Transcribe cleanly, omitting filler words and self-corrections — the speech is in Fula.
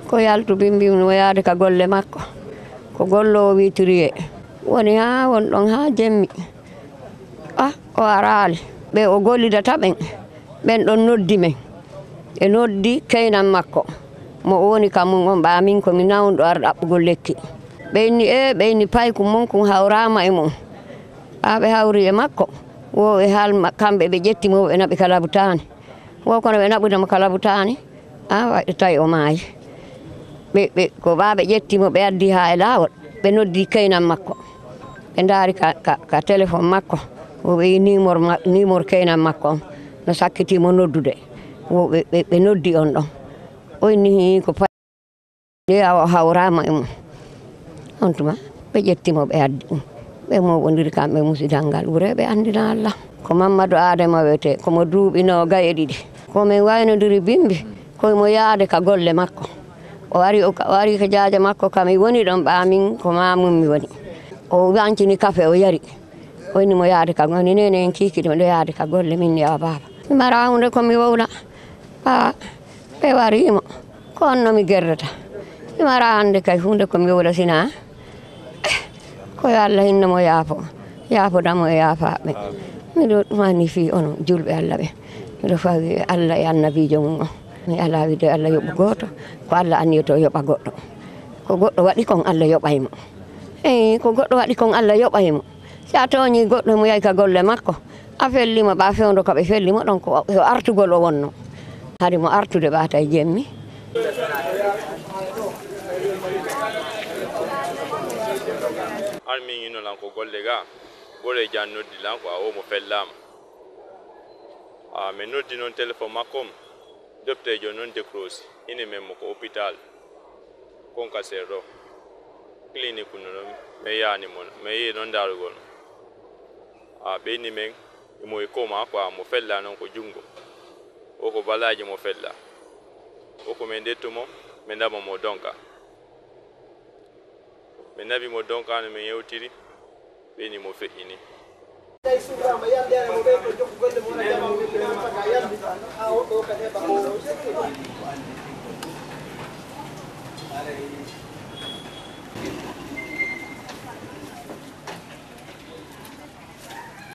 ko yaltu bimbi no yaade ka golle makko ko gollo witiriye woni ha won don ha jemmi o araali be o gollidata ben don noddi men e noddi keenam makko mo woni kam on ba min ko mi nawndo ar dabbugol lekki ɓeyni pay ko mon ko hawrama e mon ɓe hawri e makko wo e hal kamɓe ɓe ƴettimo ɓe naɓi kala butani wo kono ɓe naɓudemo kala butani waɗi tawi o maayi ɓe ko ɓaɓe ƴettimo ɓe addi ha e laawol ɓe noddi keynam makko ɓe ndaari ka téléphone makko wo ɓe yi numéro keynam makko on no sakkitimo noddude wo ɓe noddi on ɗon o inni ko pay o hawrama e mum on tuma ɓe ƴettimo ɓe addi ɗum ɓe moɓodiri kamɓe musidal ngal ɓuure ɓe andina Allah ko Mamadou Adama wiyete komo duuɓi 22 komin waynodiri bimbi koyemo yaade ka golle makko o wari ko jaaje makko kam woni ɗon ɓamin ko mamum mi woni o wancini café o yari o inni mo yaade ka golle nene en kikiɗe miɗo yaade ka golle min ya baba mi mara hunde komi wowla ɓe warimo ko on nomi gerdata mi mara hande kay hunde komi wowla sina koyo Allah hinno mo yaafodamo e yaafaɓe miɗo ɗumani fi ono julɓe Allah ɓe miɗo fawi Allah e annabijo mum o mi ala wide Allah yoɓu goto ko Allah anni to yoɓa goɗɗo ko goɗɗo waɗi kon Allah yoɓaymo ko goɗɗo waɗi kon Allah yoɓaymo sa tooñi goɗɗo mo yahi ka golle makko a fellimo ɓa fewdo koɓe fellimo ɗon ko artugol o wonno haade mo artude ɓata e jemmi armi ino lan ko golle ga ɓore jan noddi lan ko a wo mo fellama mi noddi noon téléphone makko doptejo noon décroche ine men mo ko hôpital konka serro clinique no noon mi yani mon mi yi noon darugol ɓeyni men imo e koma ko mo fella noon ko jungo o ko balaji mo fella o ko min dettumo mi ndama mo donka mi nabi mo donka no min yewtiri ɓeyni mo feƴƴini